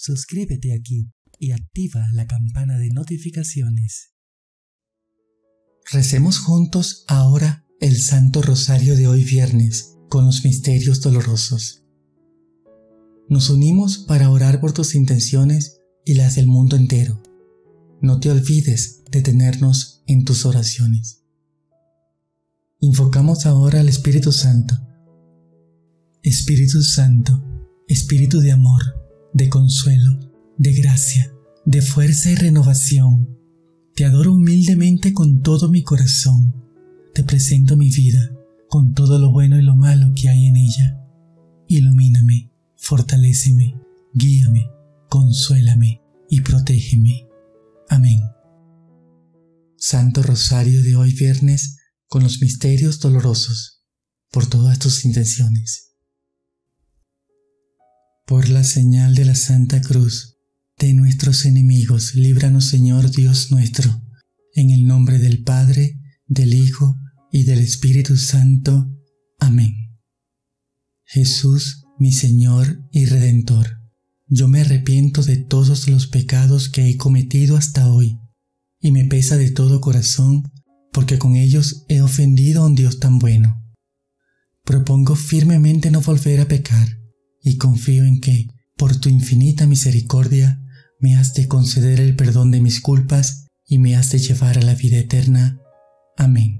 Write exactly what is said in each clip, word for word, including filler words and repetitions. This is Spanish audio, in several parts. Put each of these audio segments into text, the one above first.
suscríbete aquí y activa la campana de notificaciones. Recemos juntos ahora el Santo Rosario de hoy viernes con los misterios dolorosos. Nos unimos para orar por tus intenciones y las del mundo entero. No te olvides de tenernos en tus oraciones. Invocamos ahora al Espíritu Santo. Espíritu Santo, Espíritu de amor, de consuelo, de gracia, de fuerza y renovación, te adoro humildemente con todo mi corazón. Te presento mi vida con todo lo bueno y lo malo que hay en ella. Ilumíname, fortaléceme, guíame, consuélame y protégeme. Amén. Santo Rosario de hoy viernes con los misterios dolorosos, por todas tus intenciones. Por la señal de la Santa Cruz de nuestros enemigos, líbranos, Señor Dios nuestro, en el nombre del Padre, del Hijo y del Espíritu Santo. Amén. Jesús, mi Señor y Redentor, yo me arrepiento de todos los pecados que he cometido hasta hoy, y me pesa de todo corazón, porque con ellos he ofendido a un Dios tan bueno. Propongo firmemente no volver a pecar, y confío en que, por tu infinita misericordia, me has de conceder el perdón de mis culpas y me has de llevar a la vida eterna. Amén.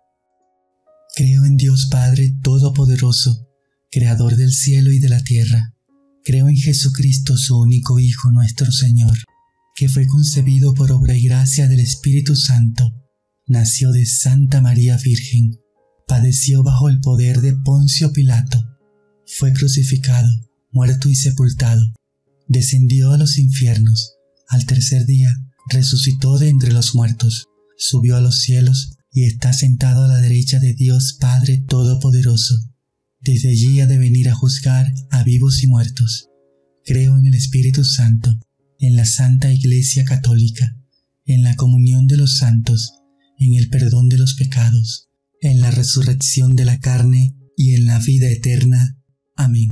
Creo en Dios Padre Todopoderoso, Creador del cielo y de la tierra. Creo en Jesucristo, su único Hijo, nuestro Señor, que fue concebido por obra y gracia del Espíritu Santo. Nació de Santa María Virgen, padeció bajo el poder de Poncio Pilato, fue crucificado, muerto y sepultado, descendió a los infiernos, al tercer día resucitó de entre los muertos, subió a los cielos y está sentado a la derecha de Dios Padre Todopoderoso. Desde allí ha de venir a juzgar a vivos y muertos. Creo en el Espíritu Santo, en la Santa Iglesia Católica, en la comunión de los santos, en el perdón de los pecados, en la resurrección de la carne y en la vida eterna. Amén.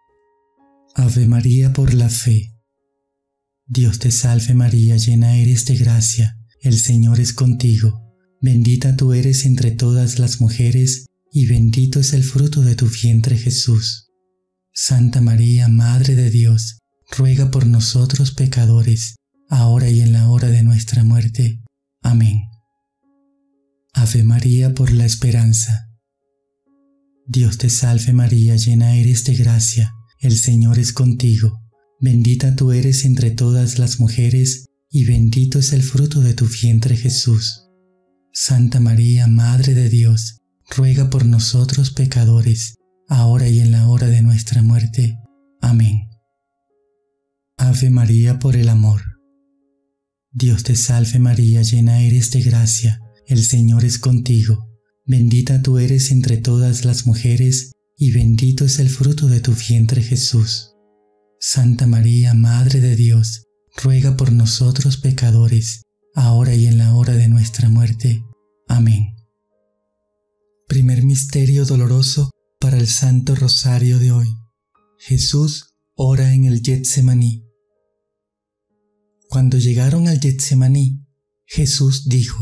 Ave María por la fe. Dios te salve María, llena eres de gracia, el Señor es contigo. Bendita tú eres entre todas las mujeres, y bendito es el fruto de tu vientre Jesús. Santa María, Madre de Dios, ruega por nosotros pecadores, ahora y en la hora de nuestra muerte. Amén. Ave María por la esperanza. Dios te salve María, llena eres de gracia, el Señor es contigo. Bendita tú eres entre todas las mujeres, y bendito es el fruto de tu vientre Jesús. Santa María, Madre de Dios, ruega por nosotros pecadores, ahora y en la hora de nuestra muerte. Amén. Ave María por el amor. Dios te salve María, llena eres de gracia, el Señor es contigo. Bendita tú eres entre todas las mujeres, y bendito es el fruto de tu vientre Jesús. Santa María, Madre de Dios, ruega por nosotros pecadores, ahora y en la hora de nuestra muerte. Amén. Primer misterio doloroso para el Santo Rosario de hoy. Jesús ora en el Getsemaní. Cuando llegaron al Getsemaní, Jesús dijo: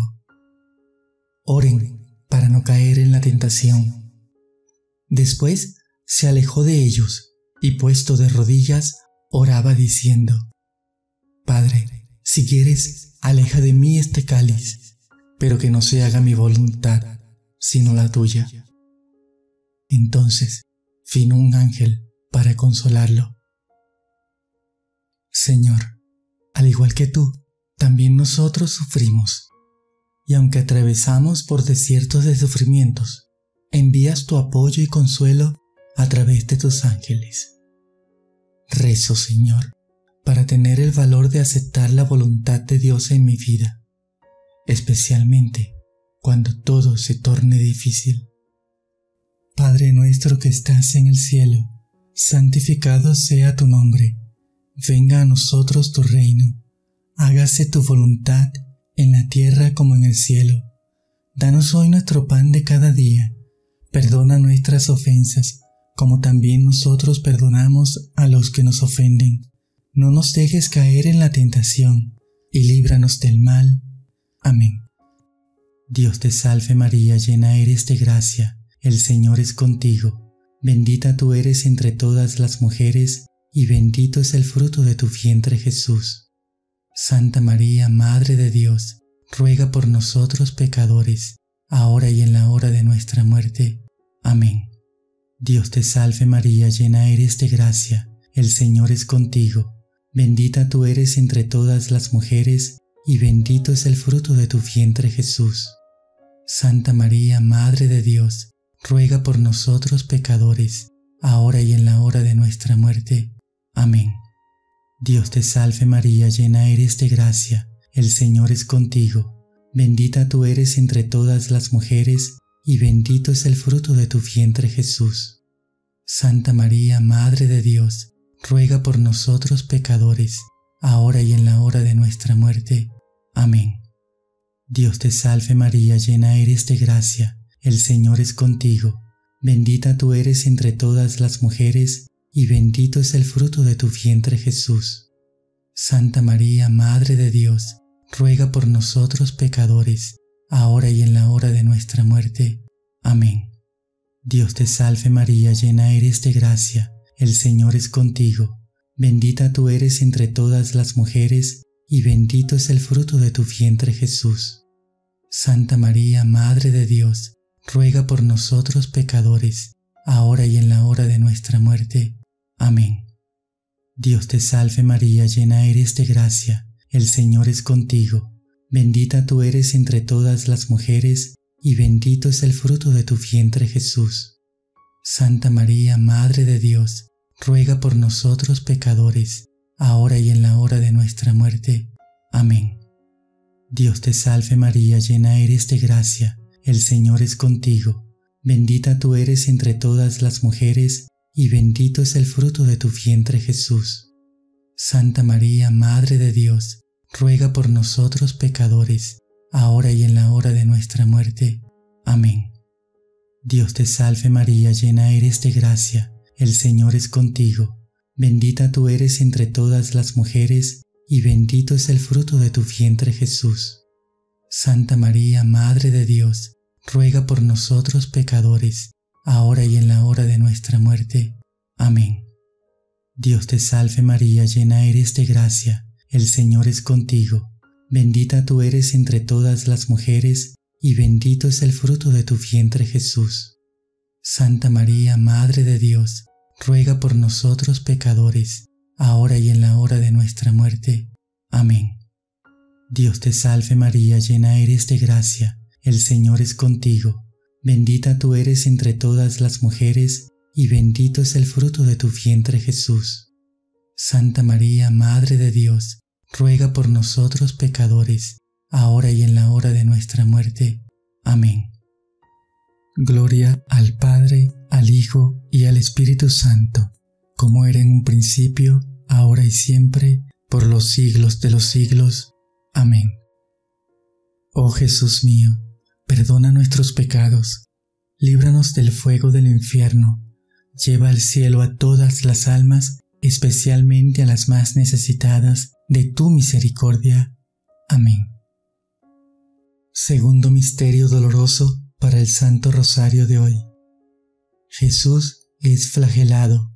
Oren para no caer en la tentación. Después se alejó de ellos y, puesto de rodillas, oraba diciendo: Padre, si quieres, aleja de mí este cáliz, pero que no se haga mi voluntad, sino la tuya. Entonces vino un ángel para consolarlo. Señor, al igual que tú, también nosotros sufrimos, y aunque atravesamos por desiertos de sufrimientos, envías tu apoyo y consuelo a través de tus ángeles. Rezo, Señor, para tener el valor de aceptar la voluntad de Dios en mi vida, especialmente cuando todo se torne difícil. Padre nuestro que estás en el cielo, santificado sea tu nombre. Venga a nosotros tu reino. Hágase tu voluntad en la tierra como en el cielo. Danos hoy nuestro pan de cada día. Perdona nuestras ofensas, como también nosotros perdonamos a los que nos ofenden. no nos dejes caer en la tentación, y líbranos del mal. Amén. Dios te salve María, llena eres de gracia, el Señor es contigo. Bendita tú eres entre todas las mujeres, y bendito es el fruto de tu vientre Jesús. Santa María, Madre de Dios, ruega por nosotros pecadores, ahora y en la hora de nuestra muerte. Amén. Dios te salve María, llena eres de gracia, el Señor es contigo. Bendita tú eres entre todas las mujeres, y bendito es el fruto de tu vientre Jesús. Santa María, Madre de Dios, ruega por nosotros pecadores, ahora y en la hora de nuestra muerte. Amén. Dios te salve María, llena eres de gracia, el Señor es contigo. Bendita tú eres entre todas las mujeres, y bendito es el fruto de tu vientre Jesús. Santa María, Madre de Dios, ruega por nosotros pecadores, ahora y en la hora de nuestra muerte. Amén. Dios te salve María, llena eres de gracia, el Señor es contigo. Bendita tú eres entre todas las mujeres, y bendito es el fruto de tu vientre Jesús. Santa María, Madre de Dios, ruega por nosotros pecadores, ahora y en la hora de nuestra muerte. Amén. Dios te salve María, llena eres de gracia, el Señor es contigo. Bendita tú eres entre todas las mujeres, y bendito es el fruto de tu vientre Jesús. Santa María, Madre de Dios, ruega por nosotros pecadores, ahora y en la hora de nuestra muerte. Amén. Dios te salve María, llena eres de gracia, el Señor es contigo. Bendita tú eres entre todas las mujeres, y bendito es el fruto de tu vientre Jesús. Santa María, Madre de Dios, ruega por nosotros pecadores, ahora y en la hora de nuestra muerte. Amén. Dios te salve María, llena eres de gracia, el Señor es contigo. Bendita tú eres entre todas las mujeres, y bendito es el fruto de tu vientre Jesús. Santa María, Madre de Dios, ruega por nosotros pecadores, ahora y en la hora de nuestra muerte. Amén. Dios te salve María, llena eres de gracia, el Señor es contigo. Bendita tú eres entre todas las mujeres, y bendito es el fruto de tu vientre Jesús. Santa María, Madre de Dios, ruega por nosotros pecadores, ahora y en la hora de nuestra muerte. Amén. Dios te salve María, llena eres de gracia, el Señor es contigo. Bendita tú eres entre todas las mujeres, y bendito es el fruto de tu vientre Jesús. Santa María, Madre de Dios, ruega por nosotros pecadores, ahora y en la hora de nuestra muerte. Amén. Dios te salve María, llena eres de gracia, el Señor es contigo. Bendita tú eres entre todas las mujeres, y bendito es el fruto de tu vientre Jesús. Santa María, Madre de Dios, ruega por nosotros pecadores, ahora y en la hora de nuestra muerte. Amén. Gloria al Padre, al Hijo y al Espíritu Santo, como era en un principio, ahora y siempre, por los siglos de los siglos. Amén. Oh Jesús mío, perdona nuestros pecados, líbranos del fuego del infierno, lleva al cielo a todas las almas, especialmente a las más necesitadas de tu misericordia. Amén. Segundo misterio doloroso para el Santo Rosario de hoy. Jesús es flagelado.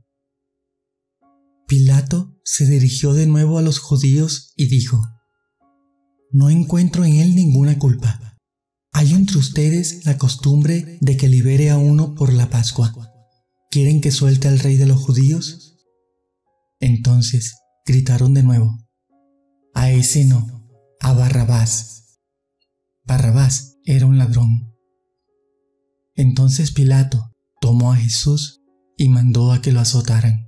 Pilato se dirigió de nuevo a los judíos y dijo: No encuentro en él ninguna culpa. ¿Hay entre ustedes la costumbre de que libere a uno por la Pascua? ¿Quieren que suelte al rey de los judíos? Entonces gritaron de nuevo: A ese no, a Barrabás. Barrabás era un ladrón. Entonces Pilato tomó a Jesús y mandó a que lo azotaran.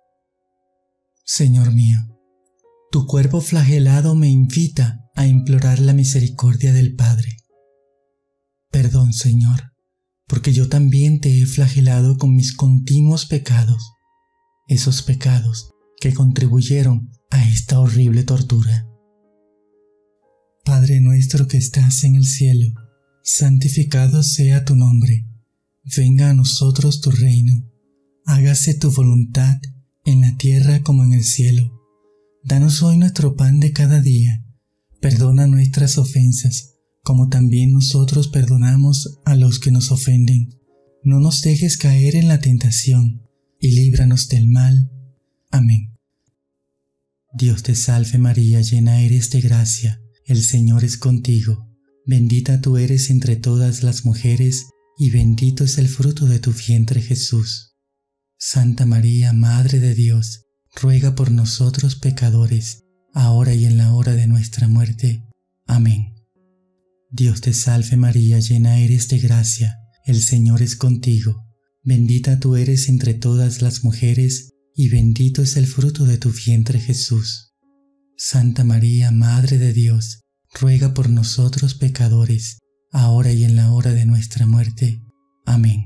Señor mío, tu cuerpo flagelado me invita a implorar la misericordia del Padre. Perdón, Señor, porque yo también te he flagelado con mis continuos pecados, esos pecados que contribuyeron a esta horrible tortura. Padre nuestro que estás en el cielo, santificado sea tu nombre. Venga a nosotros tu reino. Hágase tu voluntad en la tierra como en el cielo. Danos hoy nuestro pan de cada día. Perdona nuestras ofensas, como también nosotros perdonamos a los que nos ofenden. No nos dejes caer en la tentación, y líbranos del mal. Amén. Dios te salve María, llena eres de gracia, el Señor es contigo. Bendita tú eres entre todas las mujeres, y bendito es el fruto de tu vientre Jesús. Santa María, Madre de Dios, ruega por nosotros pecadores, ahora y en la hora de nuestra muerte. Amén. Dios te salve María, llena eres de gracia, el Señor es contigo. Bendita tú eres entre todas las mujeres, y bendito es el fruto de tu vientre Jesús. Santa María, Madre de Dios, ruega por nosotros pecadores, ahora y en la hora de nuestra muerte. Amén.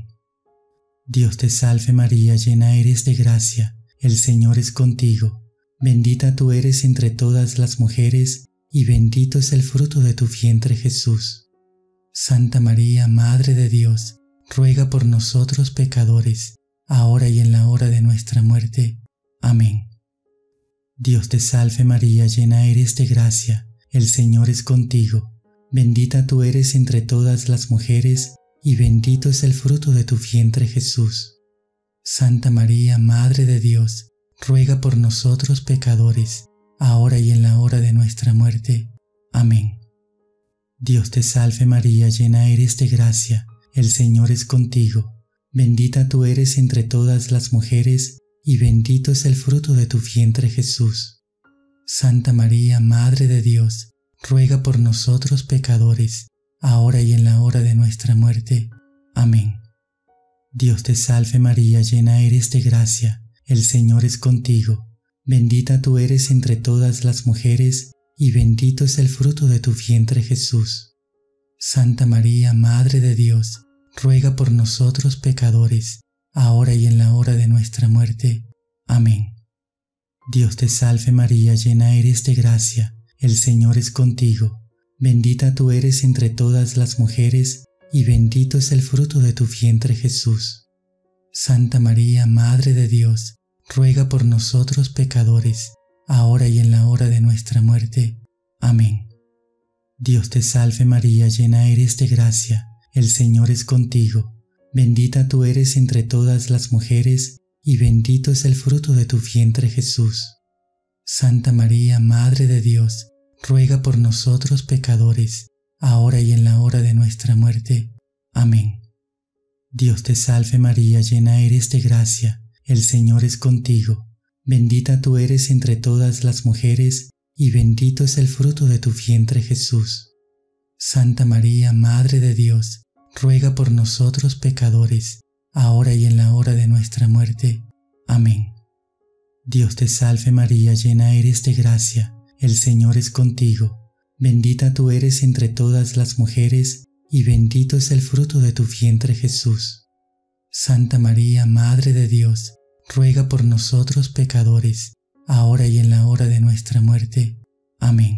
Dios te salve María, llena eres de gracia, el Señor es contigo. Bendita tú eres entre todas las mujeres, y bendito es el fruto de tu vientre Jesús. Santa María, Madre de Dios, ruega por nosotros pecadores, ahora y en la hora de nuestra muerte. Amén. Dios te salve María, llena eres de gracia, el Señor es contigo. Bendita tú eres entre todas las mujeres, y bendito es el fruto de tu vientre Jesús. Santa María, Madre de Dios, ruega por nosotros pecadores, ahora y en la hora de nuestra muerte. Amén. Dios te salve María, llena eres de gracia, el Señor es contigo. Bendita tú eres entre todas las mujeres, y bendito es el fruto de tu vientre Jesús. Santa María, Madre de Dios, ruega por nosotros pecadores, ahora y en la hora de nuestra muerte. Amén. Dios te salve María, llena eres de gracia, el Señor es contigo. Bendita tú eres entre todas las mujeres, y bendito es el fruto de tu vientre Jesús. Santa María, Madre de Dios, ruega por nosotros pecadores, ahora y en la hora de nuestra muerte. Amén. Dios te salve María, llena eres de gracia, el Señor es contigo. Bendita tú eres entre todas las mujeres, y bendito es el fruto de tu vientre Jesús. Santa María, Madre de Dios, ruega por nosotros pecadores, ahora y en la hora de nuestra muerte. Amén. Dios te salve María, llena eres de gracia, el Señor es contigo. Bendita tú eres entre todas las mujeres, y bendito es el fruto de tu vientre Jesús. Santa María, Madre de Dios, ruega por nosotros pecadores, ahora y en la hora de nuestra muerte. Amén. Dios te salve María, llena eres de gracia, el Señor es contigo. Bendita tú eres entre todas las mujeres, y bendito es el fruto de tu vientre Jesús. Santa María, Madre de Dios, ruega por nosotros pecadores, ahora y en la hora de nuestra muerte. Amén. Dios te salve María, llena eres de gracia, el Señor es contigo. Bendita tú eres entre todas las mujeres, y bendito es el fruto de tu vientre Jesús. Santa María, Madre de Dios, ruega por nosotros pecadores, ahora y en la hora de nuestra muerte. Amén.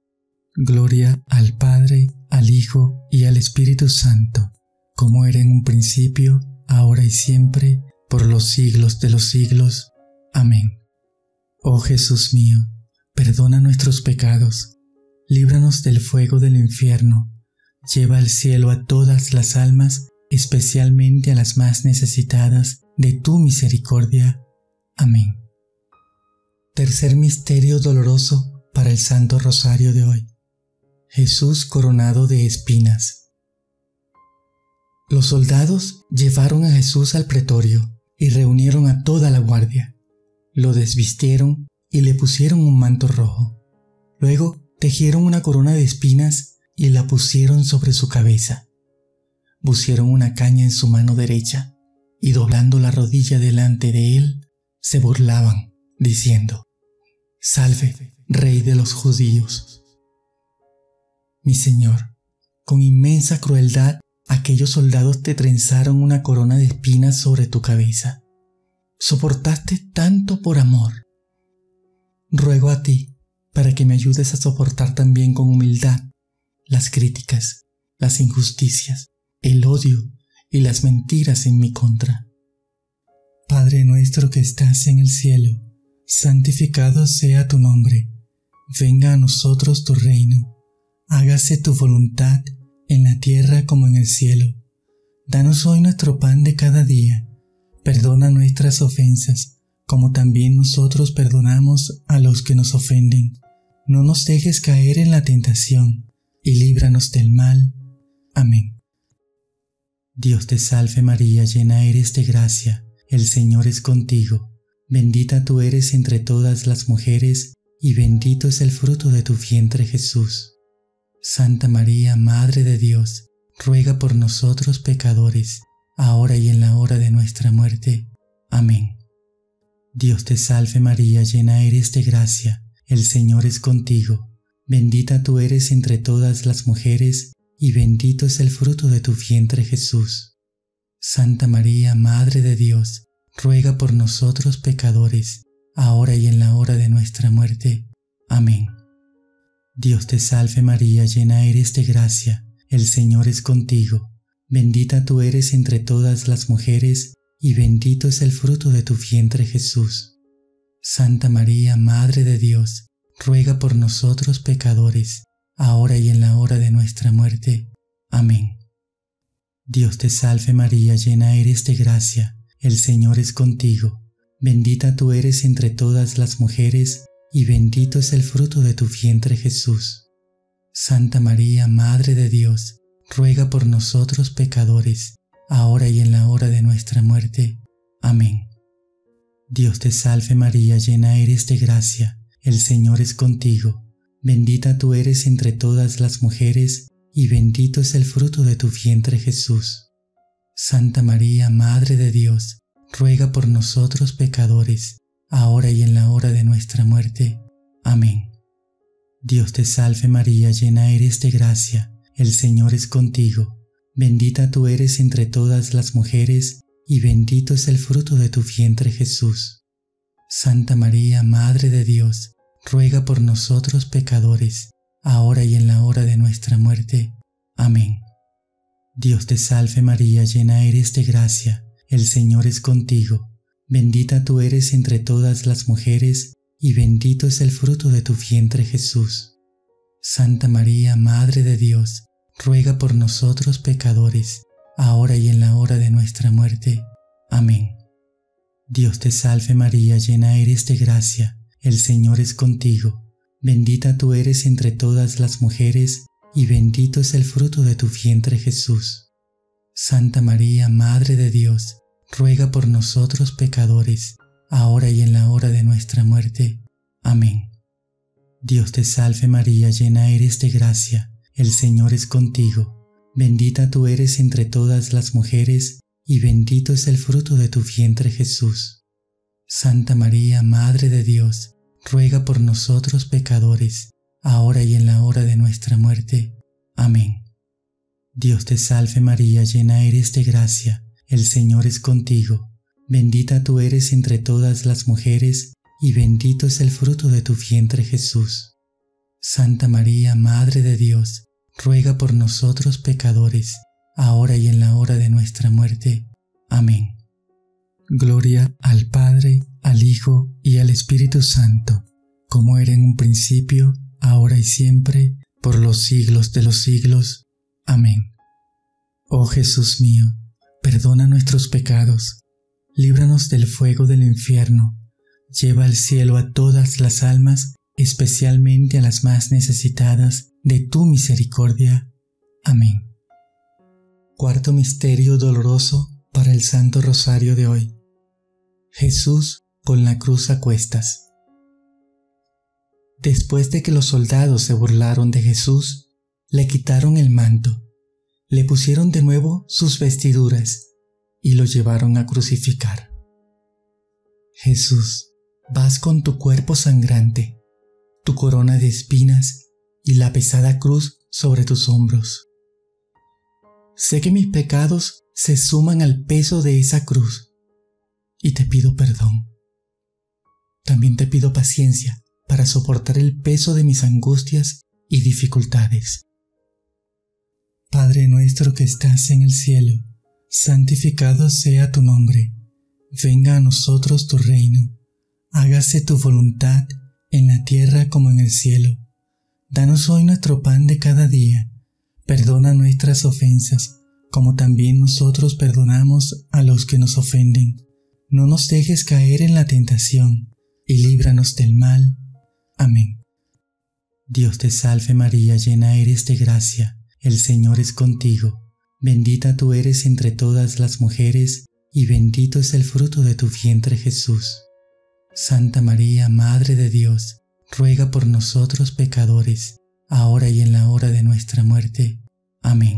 Gloria al Padre, al Hijo y al Espíritu Santo, como era en un principio, ahora y siempre, por los siglos de los siglos. Amén. Oh Jesús mío, perdona nuestros pecados, líbranos del fuego del infierno, lleva al cielo a todas las almas, especialmente a las más necesitadas de tu misericordia. Amén. Tercer misterio doloroso para el Santo Rosario de hoy. Jesús coronado de espinas. Los soldados llevaron a Jesús al pretorio y reunieron a toda la guardia. Lo desvistieron y le pusieron un manto rojo. Luego tejieron una corona de espinas y la pusieron sobre su cabeza. Pusieron una caña en su mano derecha y doblando la rodilla delante de él, se burlaban, diciendo: «Salve, Rey de los judíos». Mi Señor, con inmensa crueldad, aquellos soldados te trenzaron una corona de espinas sobre tu cabeza. Soportaste tanto por amor. Ruego a ti para que me ayudes a soportar también con humildad las críticas, las injusticias, el odio y las mentiras en mi contra. Padre nuestro que estás en el cielo, santificado sea tu nombre. Venga a nosotros tu reino. Hágase tu voluntad en la tierra como en el cielo. Danos hoy nuestro pan de cada día. Perdona nuestras ofensas, como también nosotros perdonamos a los que nos ofenden. No nos dejes caer en la tentación, y líbranos del mal. Amén. Dios te salve María, llena eres de gracia, el Señor es contigo. Bendita tú eres entre todas las mujeres, y bendito es el fruto de tu vientre Jesús. Santa María, Madre de Dios, ruega por nosotros pecadores, ahora y en la hora de nuestra muerte. Amén. Dios te salve María, llena eres de gracia, el Señor es contigo. Bendita tú eres entre todas las mujeres, y bendito es el fruto de tu vientre Jesús. Santa María, Madre de Dios, ruega por nosotros pecadores, ahora y en la hora de nuestra muerte. Amén. Dios te salve María, llena eres de gracia, el Señor es contigo. Bendita tú eres entre todas las mujeres, y bendito es el fruto de tu vientre Jesús. Santa María, Madre de Dios, ruega por nosotros pecadores, ahora y en la hora de nuestra muerte. Amén. Dios te salve María, llena eres de gracia, el Señor es contigo. Bendita tú eres entre todas las mujeres, y bendito es el fruto de tu vientre Jesús. Santa María, Madre de Dios, ruega por nosotros pecadores, ahora y en la hora de nuestra muerte. Amén. Dios te salve María, llena eres de gracia, el Señor es contigo. Bendita tú eres entre todas las mujeres, y bendito es el fruto de tu vientre Jesús. Santa María, Madre de Dios, ruega por nosotros pecadores, ahora y en la hora de nuestra muerte. Amén. Dios te salve María, llena eres de gracia, el Señor es contigo. Bendita tú eres entre todas las mujeres, y bendito es el fruto de tu vientre Jesús. Santa María, Madre de Dios, ruega por nosotros pecadores, ahora y en la hora de nuestra muerte. Amén. Dios te salve María, llena eres de gracia, el Señor es contigo. Bendita tú eres entre todas las mujeres, y bendito es el fruto de tu vientre Jesús. Santa María, Madre de Dios, ruega por nosotros pecadores, ahora y en la hora de nuestra muerte. Amén. Dios te salve María, llena eres de gracia, el Señor es contigo. Bendita tú eres entre todas las mujeres, y bendito es el fruto de tu vientre Jesús. Santa María, Madre de Dios, ruega por nosotros pecadores, ahora y en la hora de nuestra muerte. Amén. Dios te salve María, llena eres de gracia, el Señor es contigo. Bendita tú eres entre todas las mujeres, y bendito es el fruto de tu vientre Jesús. Santa María, Madre de Dios, ruega por nosotros pecadores, ahora y en la hora de nuestra muerte. Amén. Dios te salve María, llena eres de gracia, el Señor es contigo. Bendita tú eres entre todas las mujeres, y bendito es el fruto de tu vientre Jesús. Santa María, Madre de Dios, ruega por nosotros pecadores, ahora y en la hora de nuestra muerte. Amén. Gloria al Padre, al Hijo y al Espíritu Santo, como era en un principio, ahora y siempre, por los siglos de los siglos. Amén. Oh Jesús mío, perdona nuestros pecados, líbranos del fuego del infierno, lleva al cielo a todas las almas, especialmente a las más necesitadas de tu misericordia. Amén. Cuarto misterio doloroso para el Santo Rosario de hoy. Jesús con la cruz a cuestas. Después de que los soldados se burlaron de Jesús, le quitaron el manto, le pusieron de nuevo sus vestiduras y lo llevaron a crucificar. Jesús, vas con tu cuerpo sangrante, tu corona de espinas y la pesada cruz sobre tus hombros. Sé que mis pecados se suman al peso de esa cruz y te pido perdón. También te pido paciencia para soportar el peso de mis angustias y dificultades. Padre nuestro que estás en el cielo, santificado sea tu nombre. Venga a nosotros tu reino. Hágase hágase tu voluntad en la tierra como en el cielo. Danos hoy nuestro pan de cada día. Perdona nuestras ofensas, como también nosotros perdonamos a los que nos ofenden. No nos dejes caer en la tentación, y líbranos del mal. Amén. Dios te salve María, llena eres de gracia, el Señor es contigo. Bendita tú eres entre todas las mujeres, y bendito es el fruto de tu vientre Jesús. Santa María, Madre de Dios, ruega por nosotros pecadores, ahora y en la hora de nuestra muerte. Amén.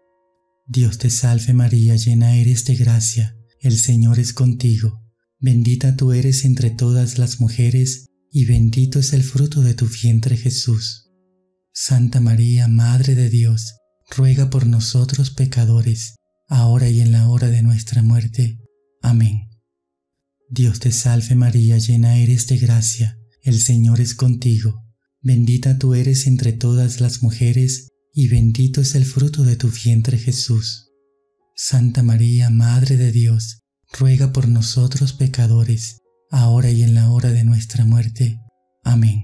Dios te salve María, llena eres de gracia, el Señor es contigo. Bendita tú eres entre todas las mujeres, y bendito es el fruto de tu vientre Jesús. Santa María, Madre de Dios, ruega por nosotros pecadores, ahora y en la hora de nuestra muerte. Amén. Dios te salve María, llena eres de gracia, el Señor es contigo. Bendita tú eres entre todas las mujeres, y bendito es el fruto de tu vientre Jesús. Santa María, Madre de Dios, ruega por nosotros pecadores, ahora y en la hora de nuestra muerte. Amén.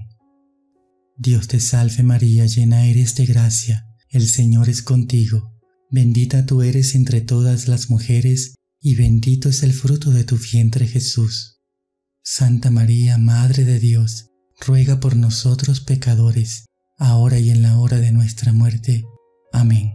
Dios te salve María, llena eres de gracia, el Señor es contigo. Bendita tú eres entre todas las mujeres, y bendito es el fruto de tu vientre Jesús. Santa María, Madre de Dios, ruega por nosotros pecadores, ahora y en la hora de nuestra muerte. Amén.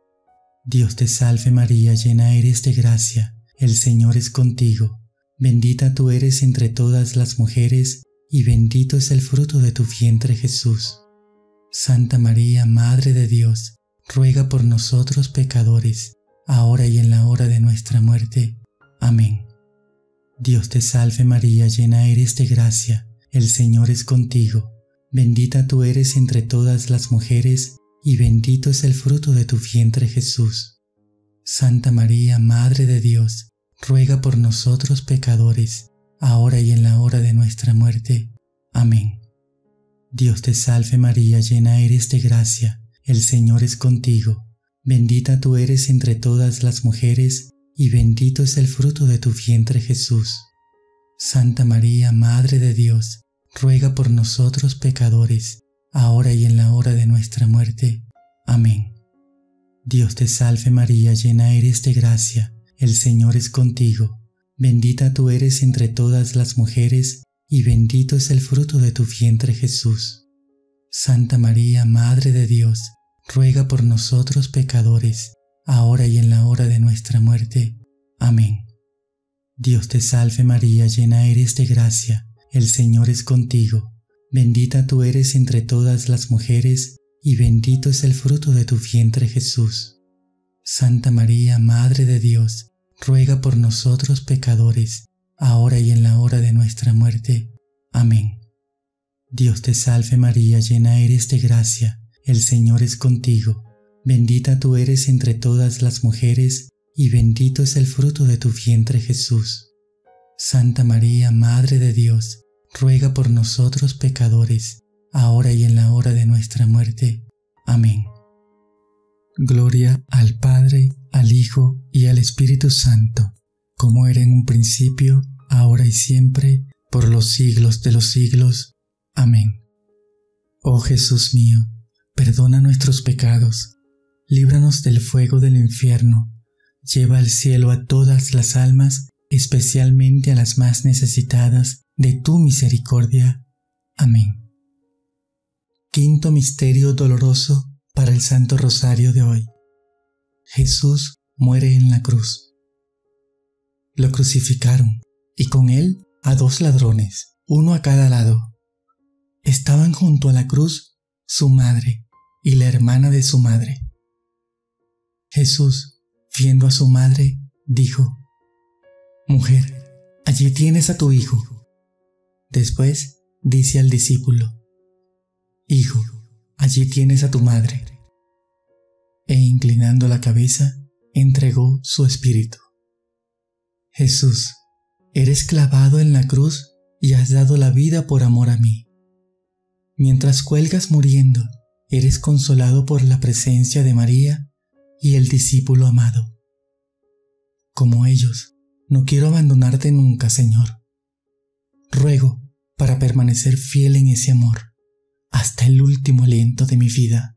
Dios te salve María, llena eres de gracia, el Señor es contigo. Bendita tú eres entre todas las mujeres, y bendito es el fruto de tu vientre Jesús. Santa María, Madre de Dios, ruega por nosotros pecadores, ahora y en la hora de nuestra muerte. Amén. Dios te salve María, llena eres de gracia, el Señor es contigo. Bendita tú eres entre todas las mujeres, y bendito es el fruto de tu vientre Jesús. Santa María, Madre de Dios, ruega por nosotros pecadores, ahora y en la hora de nuestra muerte. Amén. Dios te salve María, llena eres de gracia, el Señor es contigo. Bendita tú eres entre todas las mujeres, y bendito es el fruto de tu vientre Jesús. Santa María, Madre de Dios, ruega por nosotros pecadores, ahora y en la hora de nuestra muerte. Amén. Dios te salve María, llena eres de gracia, el Señor es contigo. Bendita tú eres entre todas las mujeres, y bendito es el fruto de tu vientre Jesús. Santa María, Madre de Dios, ruega por nosotros pecadores, ahora y en la hora de nuestra muerte. Amén. Dios te salve María, llena eres de gracia, el Señor es contigo. Bendita tú eres entre todas las mujeres, y bendito es el fruto de tu vientre Jesús. Santa María, Madre de Dios, ruega por nosotros pecadores, ahora y en la hora de nuestra muerte. Amén. Dios te salve María, llena eres de gracia, el Señor es contigo. Bendita tú eres entre todas las mujeres, y bendito es el fruto de tu vientre Jesús. Santa María, Madre de Dios, ruega por nosotros pecadores, ahora y en la hora de nuestra muerte. Amén. Gloria al Padre, al Hijo y al Espíritu Santo, como era en un principio, ahora y siempre, por los siglos de los siglos. Amén. Oh Jesús mío, perdona nuestros pecados, líbranos del fuego del infierno, lleva al cielo a todas las almas, especialmente a las más necesitadas de tu misericordia. Amén. Quinto misterio doloroso para el Santo Rosario de hoy. Jesús muere en la cruz. Lo crucificaron, y con él a dos ladrones, uno a cada lado. Estaban junto a la cruz su madre y la hermana de su madre. Jesús, viendo a su madre, dijo: Mujer, allí tienes a tu hijo. Después dice al discípulo: Hijo, allí tienes a tu madre. E inclinando la cabeza, entregó su espíritu. Jesús, eres clavado en la cruz y has dado la vida por amor a mí. Mientras cuelgas muriendo, eres consolado por la presencia de María y el discípulo amado. Como ellos, no quiero abandonarte nunca, Señor. Ruego para permanecer fiel en ese amor hasta el último aliento de mi vida.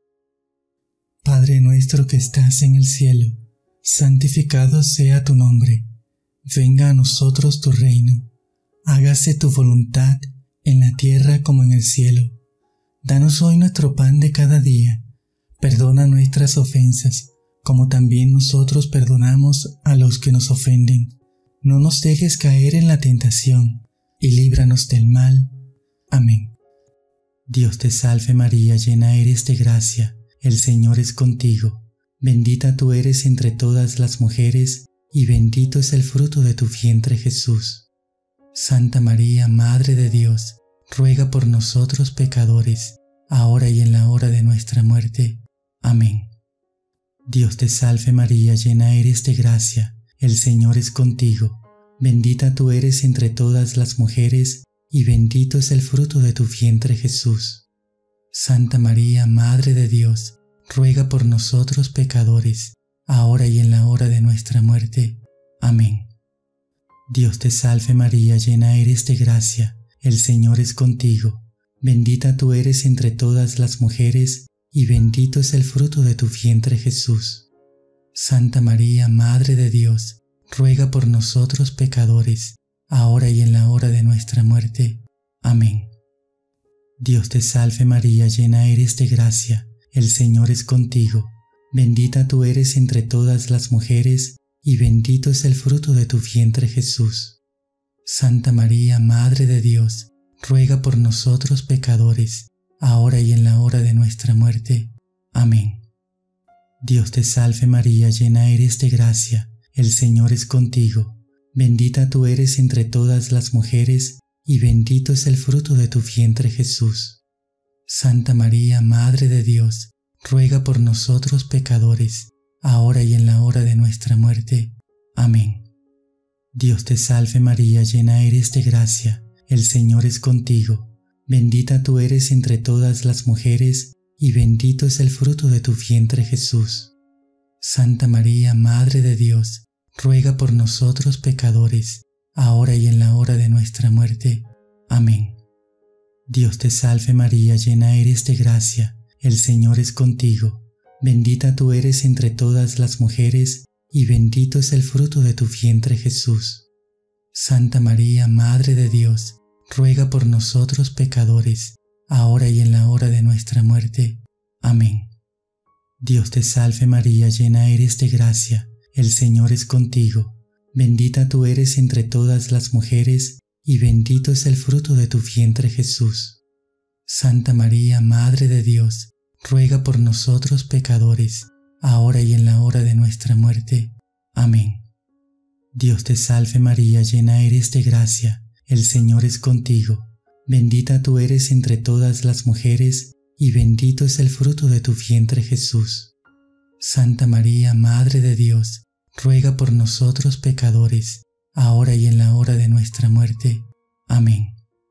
Padre nuestro que estás en el cielo, santificado sea tu nombre. Venga a nosotros tu reino. Hágase tu voluntad en la tierra como en el cielo. Danos hoy nuestro pan de cada día. Perdona nuestras ofensas, como también nosotros perdonamos a los que nos ofenden. No nos dejes caer en la tentación, y líbranos del mal. Amén. Dios te salve María, llena eres de gracia, el Señor es contigo. Bendita tú eres entre todas las mujeres, y bendito es el fruto de tu vientre Jesús. Santa María, Madre de Dios, ruega por nosotros pecadores, ahora y en la hora de nuestra muerte. Amén. Dios te salve María, llena eres de gracia, el Señor es contigo. Bendita tú eres entre todas las mujeres, y bendito es el fruto de tu vientre Jesús. Santa María, Madre de Dios, ruega por nosotros pecadores, ahora y en la hora de nuestra muerte. Amén. Dios te salve María, llena eres de gracia, el Señor es contigo. Bendita tú eres entre todas las mujeres, y bendito es el fruto de tu vientre Jesús. Santa María, Madre de Dios, ruega por nosotros pecadores, ahora y en la hora de nuestra muerte. Amén. Dios te salve María, llena eres de gracia, el Señor es contigo. Bendita tú eres entre todas las mujeres, y bendito es el fruto de tu vientre Jesús. Santa María, Madre de Dios, ruega por nosotros pecadores, ahora y en la hora de nuestra muerte. Amén. Dios te salve María, llena eres de gracia, el Señor es contigo. Bendita tú eres entre todas las mujeres, y bendito es el fruto de tu vientre Jesús. Santa María, Madre de Dios, ruega por nosotros pecadores, ahora y en la hora de nuestra muerte. Amén. Dios te salve María, llena eres de gracia, el Señor es contigo. Bendita tú eres entre todas las mujeres, y bendito es el fruto de tu vientre Jesús. Santa María, Madre de Dios, ruega por nosotros pecadores, ahora y en la hora de nuestra muerte. Amén. Dios te salve María, llena eres de gracia, el Señor es contigo. Bendita tú eres entre todas las mujeres, y bendito es el fruto de tu vientre Jesús. Santa María, Madre de Dios, ruega por nosotros pecadores, ahora y en la hora de nuestra muerte. Amén. Dios te salve María, llena eres de gracia, el Señor es contigo. Bendita tú eres entre todas las mujeres, y bendito es el fruto de tu vientre Jesús. Santa María, Madre de Dios, ruega por nosotros pecadores, ahora y en la hora de nuestra muerte. Amén. Dios te salve María, llena eres de gracia, el Señor es contigo. Bendita tú eres entre todas las mujeres, y bendito es el fruto de tu vientre Jesús. Santa María, Madre de Dios, ruega por nosotros pecadores, ahora y en la hora de nuestra muerte. Amén.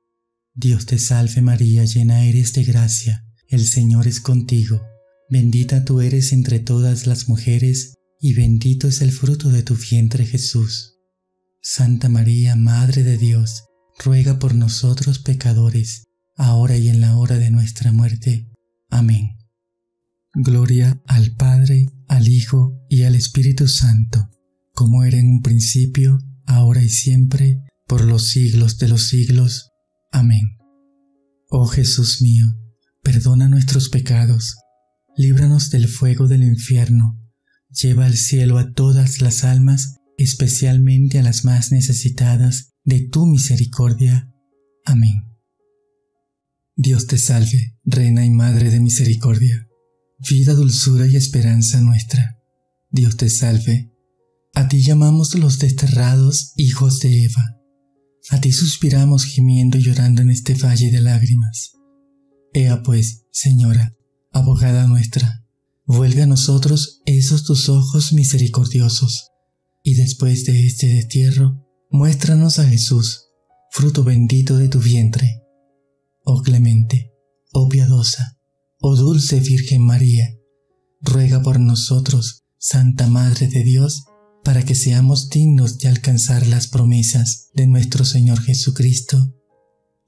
Dios te salve María, llena eres de gracia, el Señor es contigo. Bendita tú eres entre todas las mujeres, y bendito es el fruto de tu vientre Jesús. Santa María, Madre de Dios, ruega por nosotros pecadores, ahora y en la hora de nuestra muerte. Amén. Gloria al Padre, al Hijo y al Espíritu Santo, como era en un principio, ahora y siempre, por los siglos de los siglos. Amén. Oh Jesús mío, perdona nuestros pecados, líbranos del fuego del infierno, lleva al cielo a todas las almas, especialmente a las más necesitadas de tu misericordia. Amén. Dios te salve, Reina y Madre de misericordia, vida, dulzura y esperanza nuestra. Dios te salve. A ti llamamos los desterrados hijos de Eva. A ti suspiramos gimiendo y llorando en este valle de lágrimas. Ea pues, Señora, abogada nuestra, vuelve a nosotros esos tus ojos misericordiosos, y después de este destierro, muéstranos a Jesús, fruto bendito de tu vientre. Oh clemente, oh piadosa, oh dulce Virgen María, ruega por nosotros, Santa Madre de Dios, para que seamos dignos de alcanzar las promesas de nuestro Señor Jesucristo.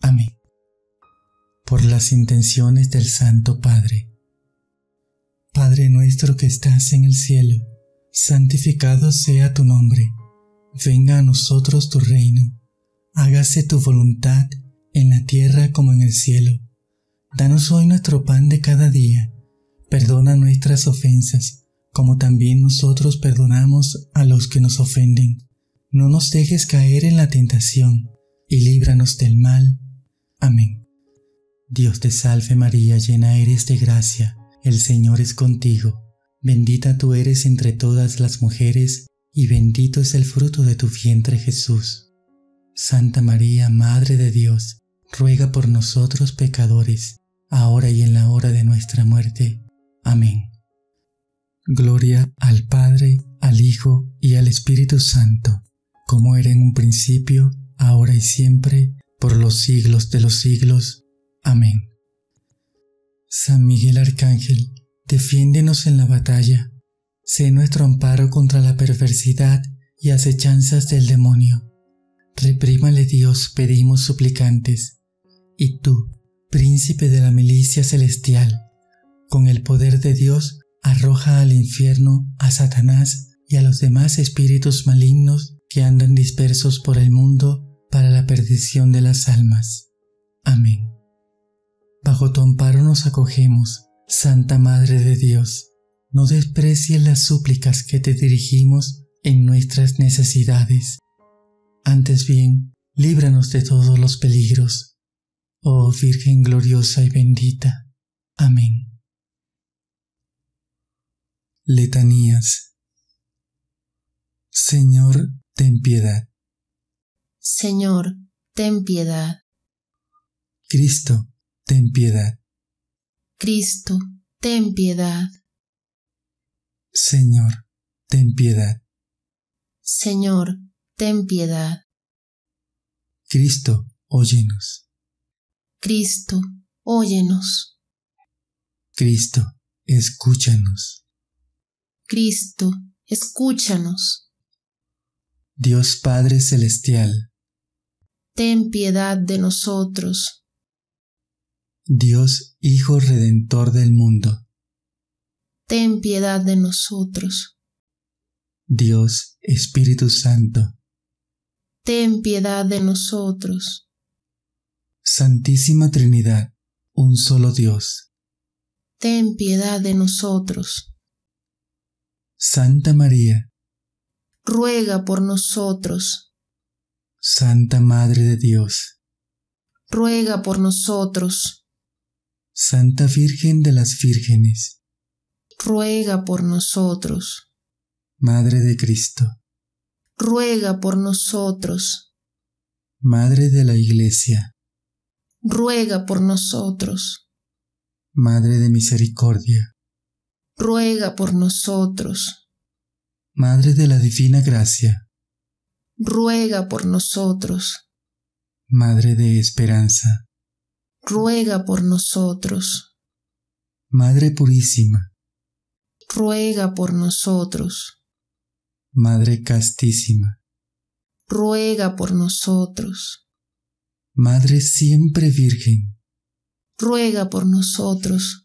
Amén. Por las intenciones del Santo Padre. Padre nuestro que estás en el cielo, santificado sea tu nombre. Venga a nosotros tu reino. Hágase tu voluntad en la tierra como en el cielo. Danos hoy nuestro pan de cada día. Perdona nuestras ofensas, como también nosotros perdonamos a los que nos ofenden. No nos dejes caer en la tentación, y líbranos del mal. Amén. Dios te salve María, llena eres de gracia, el Señor es contigo. Bendita tú eres entre todas las mujeres, y bendito es el fruto de tu vientre Jesús. Santa María, Madre de Dios, ruega por nosotros pecadores, ahora y en la hora de nuestra muerte. Amén. Gloria al Padre, al Hijo y al Espíritu Santo, como era en un principio, ahora y siempre, por los siglos de los siglos. Amén. San Miguel Arcángel, defiéndenos en la batalla. Sé nuestro amparo contra la perversidad y acechanzas del demonio. Reprímale Dios, pedimos suplicantes. Y tú, príncipe de la milicia celestial, con el poder de Dios, arroja al infierno a Satanás y a los demás espíritus malignos que andan dispersos por el mundo para la perdición de las almas. Amén. Bajo tu amparo nos acogemos, Santa Madre de Dios. No desprecies las súplicas que te dirigimos en nuestras necesidades. Antes bien, líbranos de todos los peligros. Oh Virgen gloriosa y bendita. Amén. Letanías. Señor, ten piedad. Señor, ten piedad. Cristo, ten piedad. Cristo, ten piedad. Señor, ten piedad. Señor, ten piedad. Cristo, óyenos. Cristo, óyenos. Cristo, escúchanos. Cristo, escúchanos. Dios Padre Celestial, ten piedad de nosotros. Dios Hijo Redentor del mundo, ten piedad de nosotros. Dios Espíritu Santo, ten piedad de nosotros. Santísima Trinidad, un solo Dios, ten piedad de nosotros. Santa María, ruega por nosotros. Santa Madre de Dios, ruega por nosotros. Santa Virgen de las Vírgenes, ruega por nosotros. Madre de Cristo, ruega por nosotros. Madre de la Iglesia, ruega por nosotros. Madre de Misericordia, ruega por nosotros. Madre de la Divina Gracia, ruega por nosotros. Madre de Esperanza, ruega por nosotros. Madre Purísima, ruega por nosotros. Madre Castísima, ruega por nosotros. Madre Siempre Virgen, ruega por nosotros.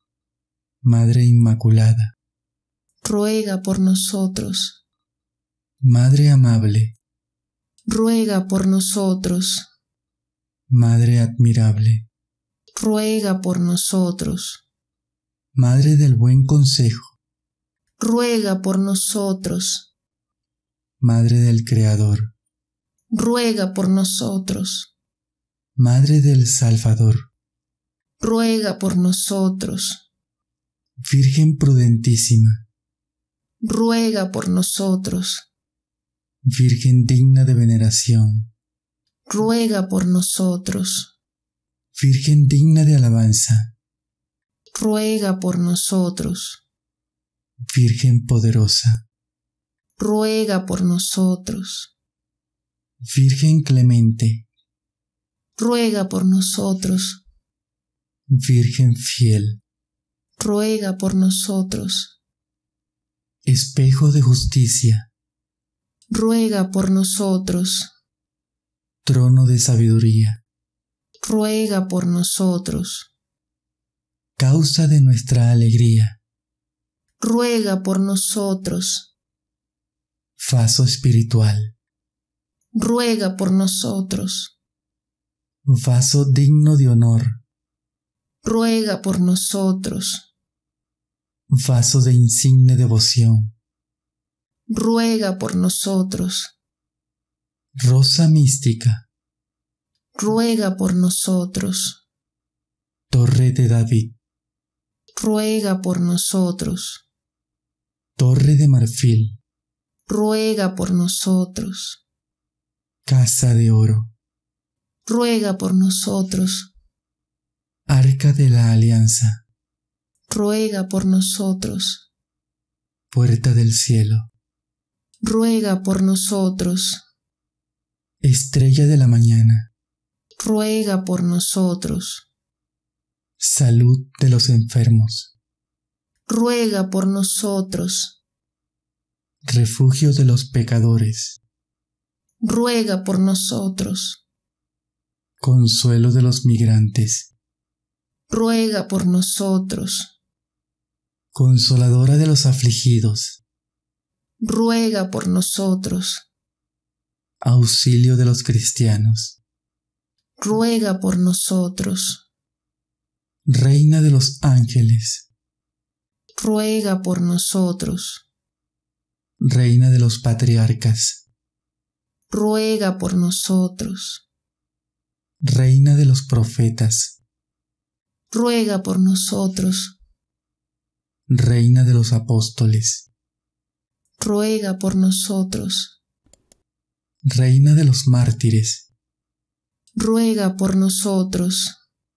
Madre Inmaculada, ruega por nosotros. Madre Amable, ruega por nosotros. Madre Admirable, ruega por nosotros. Madre del Buen Consejo, ruega por nosotros. Madre del Creador, ruega por nosotros. Madre del Salvador, ruega por nosotros. Virgen prudentísima, ruega por nosotros. Virgen digna de veneración, ruega por nosotros. Virgen digna de alabanza, ruega por nosotros. Virgen poderosa, ruega por nosotros. Virgen clemente, ruega por nosotros. Virgen fiel, ruega por nosotros. Espejo de justicia, ruega por nosotros. Trono de sabiduría, ruega por nosotros. Causa de nuestra alegría, Ruega por nosotros. vaso espiritual, Ruega por nosotros. vaso digno de honor, Ruega por nosotros. vaso de insigne devoción, Ruega por nosotros. rosa mística, Ruega por nosotros. torre de David, Ruega por nosotros. torre de marfil, Ruega por nosotros. casa de oro, Ruega por nosotros. arca de la alianza, Ruega por nosotros. puerta del cielo, Ruega por nosotros. estrella de la mañana, Ruega por nosotros. salud de los enfermos, Ruega por nosotros. refugio de los pecadores, Ruega por nosotros. consuelo de los migrantes, Ruega por nosotros. consoladora de los afligidos, Ruega por nosotros. auxilio de los cristianos, Ruega por nosotros. reina de los ángeles, Ruega por nosotros. reina de los patriarcas, Ruega por nosotros. reina de los profetas, Ruega por nosotros. reina de los apóstoles, Ruega por nosotros. reina de los mártires, Ruega por nosotros.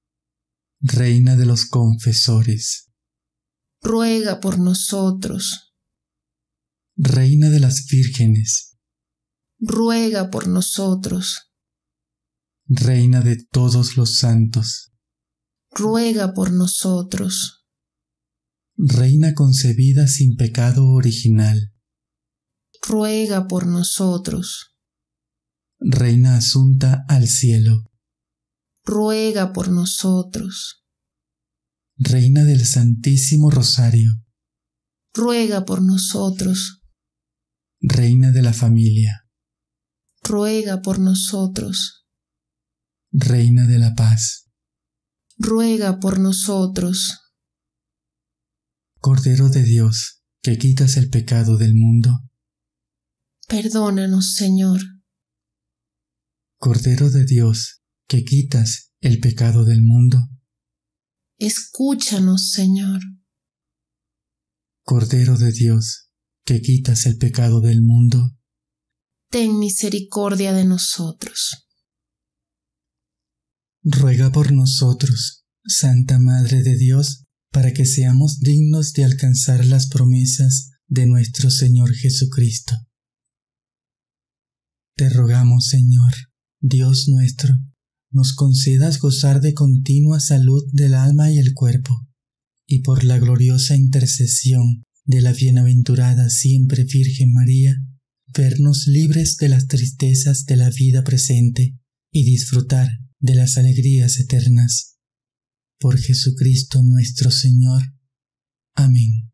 reina de los confesores, Ruega por nosotros. reina de las vírgenes, Ruega por nosotros. reina de todos los santos, Ruega por nosotros. reina concebida sin pecado original, Ruega por nosotros. reina asunta al cielo, Ruega por nosotros. reina del Santísimo Rosario, Ruega por nosotros. reina de la familia, Ruega por nosotros. reina de la paz, Ruega por nosotros. Cordero de Dios, que quitas el pecado del mundo, Perdónanos, Señor. Cordero de Dios, que quitas el pecado del mundo, Escúchanos, Señor. Cordero de Dios, que quitas el pecado del mundo, Ten misericordia de nosotros. ruega por nosotros, Santa Madre de Dios, para que seamos dignos de alcanzar las promesas de nuestro Señor Jesucristo. Te rogamos, Señor, Dios nuestro, nos concedas gozar de continua salud del alma y el cuerpo, y por la gloriosa intercesión de la bienaventurada siempre Virgen María, vernos libres de las tristezas de la vida presente y disfrutar de las alegrías eternas. Por Jesucristo nuestro Señor. Amén.